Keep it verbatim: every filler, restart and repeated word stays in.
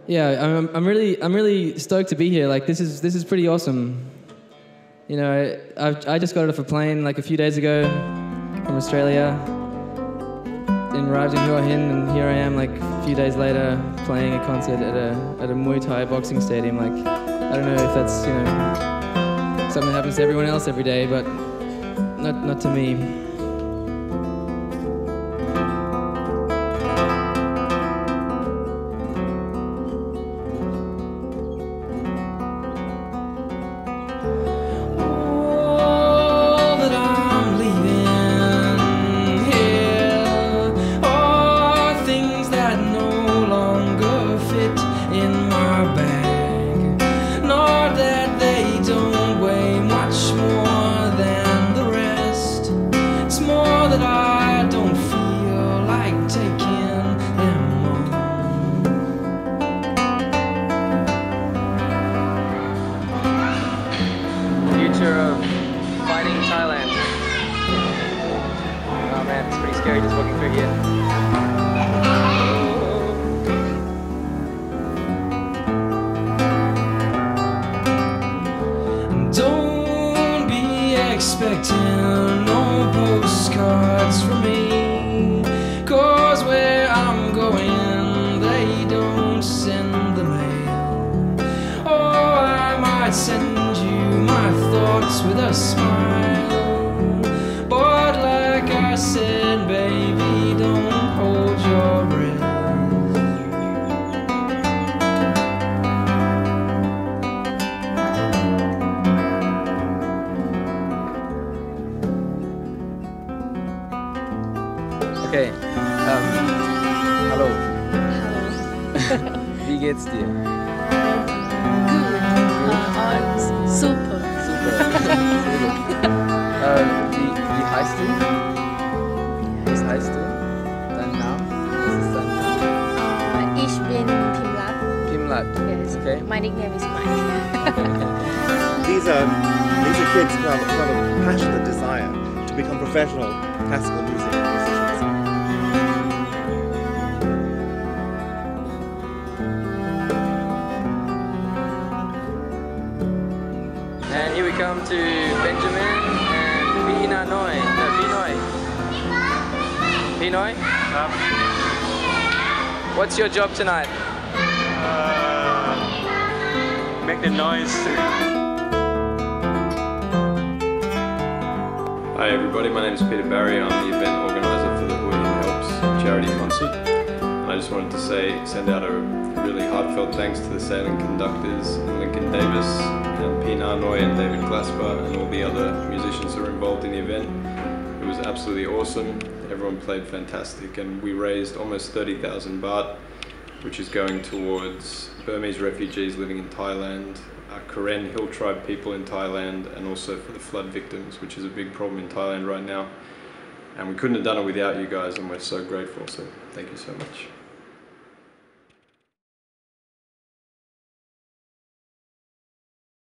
Yeah, I'm, I'm really, I'm really stoked to be here. Like, this is, this is pretty awesome. You know, I've, I just got off a plane like a few days ago from Australia. And arrived in Hua Hin, and here I am, like a few days later, playing a concert at a at a Muay Thai boxing stadium. Like, I don't know if that's, you know, something that happens to everyone else every day, but not not to me. Of fighting in Thailand. Oh man, it's pretty scary just walking through here. Don't be expecting no postcards from me, 'cause where I'm going they don't send the mail. Oh, I might send my thoughts with a smile, but like I said, baby, don't hold your breath. Okay, um, hallo. Hallo. Wie geht's dir? Gut. Super. äh, wie, wie heißt du? Was heißt du? Dein Name? Was ist dein Name? Uh, ich bin Pimlat. Pimlat. Yes. Okay. My nickname is Mike. these are these are kids who have, who have a passionate desire to become professional classical music musicians. And here we come to Benjamin and Pinoy. No, Pinoy. Pinoy? Um, What's your job tonight? uh, make the noise. Hi everybody, my name is Peter Barry. I'm the event organizer for the Hua Hin Helps charity concert. And I just wanted to say, send out a really heartfelt thanks to the sailing conductors, Lincoln Davis, and Pina Noy and David Glasper, and all the other musicians who are involved in the event. It was absolutely awesome. Everyone played fantastic, and we raised almost thirty thousand baht, which is going towards Burmese refugees living in Thailand, uh, Karen Hill Tribe people in Thailand, and also for the flood victims, which is a big problem in Thailand right now. And we couldn't have done it without you guys, and we're so grateful, so thank you so much.